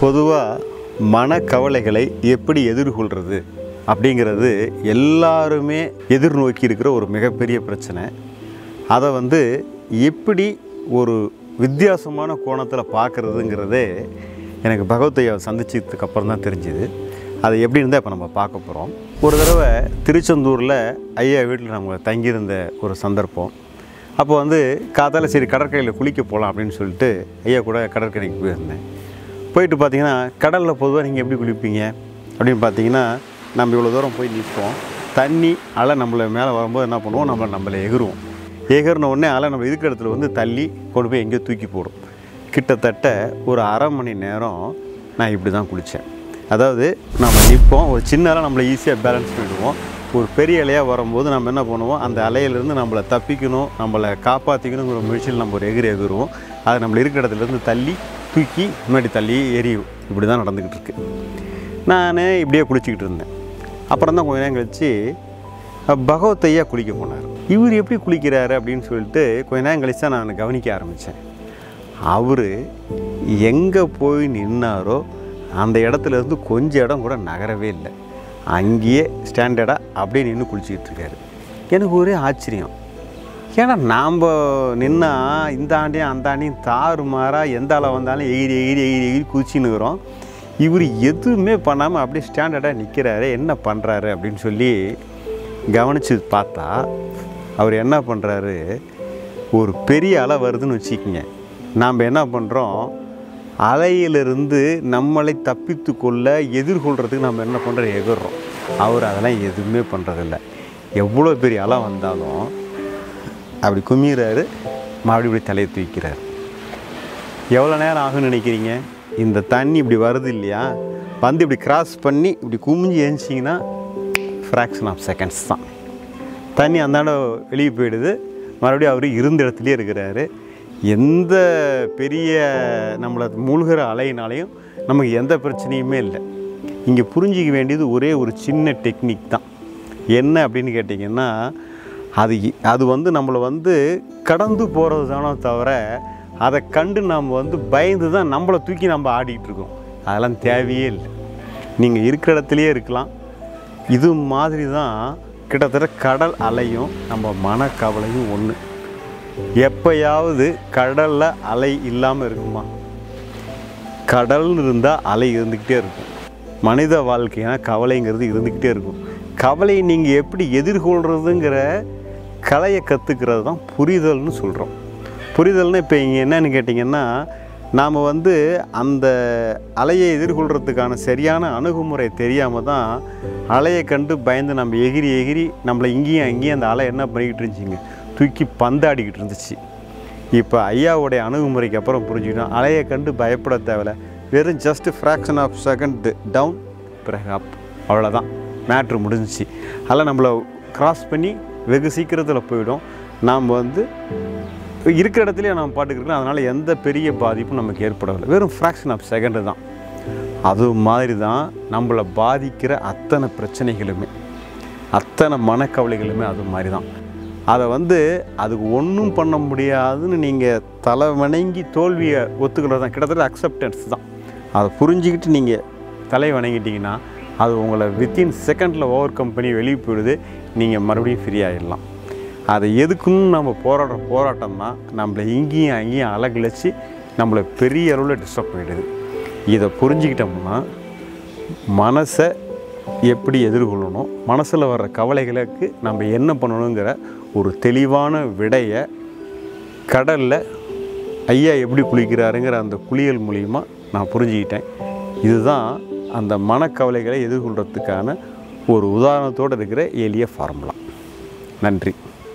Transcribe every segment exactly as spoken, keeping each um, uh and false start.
பொதுவாக மனக்கவலைகளை எப்படி எதிர்கொள்கிறது அப்படிங்கிறது எல்லாருமே எதிர்நோக்கி இருக்கிற ஒரு மிகப்பெரிய பிரச்சனை. அதை வந்து எப்படி ஒரு வித்தியாசமான கோணத்தில் பார்க்குறதுங்கிறதே எனக்கு பகவத்தையை சந்திச்சதுக்கு அப்புறம் தான் தெரிஞ்சுது. அது எப்படி இருந்தால் இப்போ நம்ம பார்க்க போகிறோம். ஒரு தடவை திருச்செந்தூரில் ஐயா வீட்டில் நம்ம தங்கியிருந்த ஒரு சந்தர்ப்பம். அப்போ வந்து காத்தால சரி கடற்கரையில் குளிக்க போகலாம் அப்படின்னு சொல்லிட்டு ஐயா கூட கடற்கரைக்கு போயிருந்தேன். போயிட்டு பார்த்தீங்கன்னா கடலில் பொதுவாக நீங்கள் எப்படி குளிப்பீங்க அப்படின்னு பார்த்தீங்கன்னா, நம்ம இவ்வளோ தூரம் போய் நிற்போம். தண்ணி அலை நம்மளை மேலே வரும்போது என்ன பண்ணுவோம், நம்ம நம்மளை எகிருவோம். எகிறின உடனே அலை நம்ம இருக்கிற இடத்துல வந்து தள்ளி கொண்டு போய் எங்கேயோ தூக்கி போடும். கிட்டத்தட்ட ஒரு அரை மணி நேரம் நான் இப்படி தான் குளித்தேன். அதாவது நம்ம நிற்போம், ஒரு சின்ன அலை நம்மளை ஈஸியாக பேலன்ஸ் பண்ணிவிடுவோம். ஒரு பெரிய அலையாக வரும்போது நம்ம என்ன பண்ணுவோம், அந்த அலையிலேருந்து நம்மளை தப்பிக்கணும், நம்மளை காப்பாற்றிக்கணுங்கிற முயற்சியில் நம்ம ஒரு எகிரி எகிருவோம். அது நம்மளை இருக்கிற இடத்துலேருந்து தள்ளி தூக்கி முன்னாடி தள்ளி எரியும். இப்படி தான் நடந்துக்கிட்டு இருக்கு. நான் இப்படியே குளிச்சுக்கிட்டு இருந்தேன். அப்புறம் தான் கொஞ்ச நேரம் கழித்து பகவத்தையா குளிக்க போனார். இவர் எப்படி குளிக்கிறாரு அப்படின்னு சொல்லிட்டு கொஞ்ச நேரம் கழிச்சு தான் நான் கவனிக்க ஆரம்பித்தேன். அவர் எங்கே போய் நின்னாரோ அந்த இடத்துலேருந்து கொஞ்சம் இடம் கூட நகரவே இல்லை. அங்கேயே ஸ்டாண்டர்டாக அப்படியே நின்று குளிச்சுக்கிட்டு இருக்காரு. எனக்கு ஒரே ஆச்சரியம். ஏன்னா நாம் நின்னா இந்த ஆண்டையும் அந்த ஆண்டையும் தாறு மாறாக எந்த அளவு வந்தாலும் எகிரி எகிரி எகிரி எகிரி குதிச்சுன்னுக்கிறோம். இவர் எதுவுமே பண்ணாமல் அப்படியே ஸ்டாண்டர்டாக நிற்கிறாரு, என்ன பண்ணுறாரு அப்படின்னு சொல்லி கவனித்து பார்த்தா, அவர் என்ன பண்ணுறாரு, ஒரு பெரிய அலை வருதுன்னு வச்சுக்கிங்க. நாம் என்ன பண்ணுறோம், அலையிலிருந்து நம்மளை தப்பித்து கொள்ள எதிர்கொள்கிறதுக்கு நம்ம என்ன பண்ணுறோம், எகிறோம். அவர் அதெல்லாம் எதுவுமே பண்ணுறதில்ல. எவ்வளோ பெரிய அலை வந்தாலும் அப்படி குமிறாரு, மறுபடியும் இப்படி தலையை தூக்கிறார். எவ்வளோ நேரம் ஆகும்னு நினைக்கிறீங்க? இந்த தண்ணி இப்படி வருது இல்லையா, வந்து இப்படி கிராஸ் பண்ணி இப்படி குமிஞ்சு எழுந்திச்சிங்கன்னா ஃப்ராக்ஷன் ஆஃப் செகண்ட்ஸ் தான். தண்ணி அந்தாண்ட வெளியே போயிடுது. மறுபடியும் அவர் இருந்த இடத்துலையே இருக்கிறாரு. எந்த பெரிய நம்மளை மூழ்கிற அலையினாலையும் நமக்கு எந்த பிரச்சனையுமே இல்லை. இங்கே புரிஞ்சிக்க வேண்டியது ஒரே ஒரு சின்ன டெக்னிக் தான். என்ன அப்படின்னு கேட்டிங்கன்னா, அது அது வந்து நம்மளை வந்து கடந்து போகிறது தானோ தவிர, அதை கண்டு நம்ம வந்து பயந்து தான் நம்மளை தூக்கி நம்ம ஆடிக்கிட்டு இருக்கோம். அதெல்லாம் தேவையே இல்லை. நீங்கள் இருக்கிற இடத்துலையே இருக்கலாம். இது மாதிரி தான் கிட்டத்தட்ட கடல் அலையும் நம்ம மனக்கவலையும் ஒன்று. எப்பயாவது கடலில் அலை இல்லாமல் இருக்குமா? கடல்னு இருந்தால் அலை இருந்துக்கிட்டே இருக்கும். மனித வாழ்க்கைனா கவலைங்கிறது இருந்துக்கிட்டே இருக்கும். கவலையை நீங்கள் எப்படி எதிர்கொள்கிறதுங்கிற கலையை கற்றுக்கிறது தான் புரிதல்னு சொல்கிறோம். புரிதல்னு இப்போ இங்கே என்னன்னு கேட்டிங்கன்னா, நாம் வந்து அந்த அலையை எதிர்கொள்கிறதுக்கான சரியான அணுகுமுறை தெரியாமல் தான் அலையை கண்டு பயந்து நம்ம எகிரி எகிரி நம்மளை இங்கேயும் அங்கேயும் அந்த அலை என்ன பண்ணிக்கிட்டு இருந்துச்சிங்க, தூக்கி பந்தாடிக்கிட்டு இருந்துச்சு. இப்போ ஐயாவுடைய அணுகுமுறைக்கு அப்புறம் புரிஞ்சுக்கிட்டோம், அலையை கண்டு பயப்பட தேவையில்லை. வெறும் just fraction of second down பிறகு அப், அவ்வளோதான், மேட்ரு முடிஞ்சிச்சு. அதெல்லாம் நம்மளை க்ராஸ் பண்ணி வெகு சீக்கிரத்தில் போயிடும். நாம் வந்து இருக்கிற இடத்துலையே நம்ம பாட்டுக்கிறோம். அதனால் எந்த பெரிய பாதிப்பும் நமக்கு ஏற்படவில்லை. வெறும் ஃப்ராக்ஷன் ஆஃப் செகண்டு தான். அது மாதிரி தான் நம்மளை பாதிக்கிற அத்தனை பிரச்சனைகளுமே, அத்தனை மனக்கவலைகளுமே அது மாதிரி தான். அதை வந்து அதுக்கு ஒன்றும் பண்ண முடியாதுன்னு நீங்கள் தலை வணங்கி தோல்வியை ஒத்துக்கிறது தான் கிட்டத்தட்ட அக்செப்டன்ஸ் தான். அதை புரிஞ்சுக்கிட்டு நீங்கள் தலை வணங்கிட்டிங்கன்னா அது உங்களை வித்தின் செகண்டில் ஓவர் கம் பண்ணி வெளியே போயிடுது. நீங்கள் மறுபடியும் ஃப்ரீ ஆகிடலாம். அதை எதுக்குன்னு நம்ம போராடுற போராட்டம் தான் நம்மளை இங்கேயும் அங்கேயும் அலகழிச்சு நம்மளை பெரிய அளவில் டிஸ்டர்ப் பண்ணிடுது. இதை புரிஞ்சுக்கிட்டோம்னா மனசை எப்படி எதிர்கொள்ளணும், மனசில் வர்ற கவலைகளுக்கு நம்ம என்ன பண்ணணுங்கிற ஒரு தெளிவான விடையை கடலில் ஐயா எப்படி குளிக்கிறாருங்கிற அந்த குளியல் மூலிமா நான் புரிஞ்சுக்கிட்டேன். இதுதான் அந்த மனக்கவலைகளை எதிர்கொள்கிறதுக்கான ஒரு உதாரணத்தோடு இருக்கிற எளிய ஃபார்முலா. நன்றி.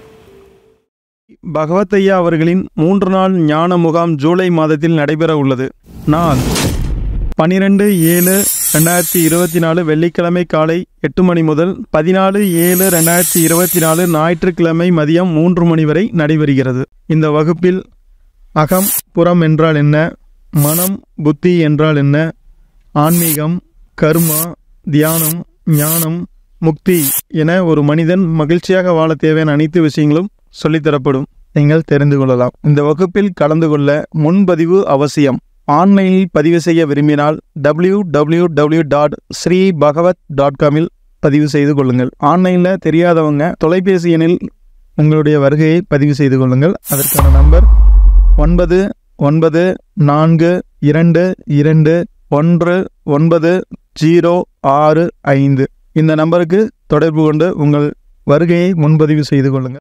பகவத்தையா அவர்களின் மூன்று நாள் ஞான முகாம் ஜூலை மாதத்தில் நடைபெற உள்ளது. நாள் பனிரெண்டு ஏழு ரெண்டாயிரத்தி இருபத்தி நாலு வெள்ளிக்கிழமை காலை எட்டு மணி முதல் பதினாலு ஏழு ரெண்டாயிரத்தி இருபத்தி நாலு ஞாயிற்றுக்கிழமை மதியம் மூன்று மணி வரை நடைபெறுகிறது. இந்த வகுப்பில் அகம் புறம் என்றால் என்ன, மனம் புத்தி என்றால் என்ன, ஆன்மீகம், கர்மா, தியானம், ஞானம், முக்தி என ஒரு மனிதன் மகிழ்ச்சியாக வாழ தேவையான அனைத்து விஷயங்களும் சொல்லித்தரப்படும். நீங்கள் தெரிந்து கொள்ளலாம். இந்த வகுப்பில் கலந்து கொள்ள முன்பதிவு அவசியம். ஆன்லைனில் பதிவு செய்ய விரும்பினால் W W W dot Sri Bhagavad dot காமில் பதிவு செய்து கொள்ளுங்கள். ஆன்லைனில் தெரியாதவங்க தொலைபேசி எண்ணில் உங்களுடைய வருகையை பதிவு செய்து கொள்ளுங்கள். அதற்கான நம்பர் ஒன்பது ஒன்பது நான்கு இரண்டு இரண்டு ஒன்று ஒன்பது ஜீரோ ஆறு ஐந்து. இந்த நம்பருக்கு தொடர்பு கொண்டு உங்கள் வருகையை முன்பதிவு செய்து கொள்ளுங்கள்.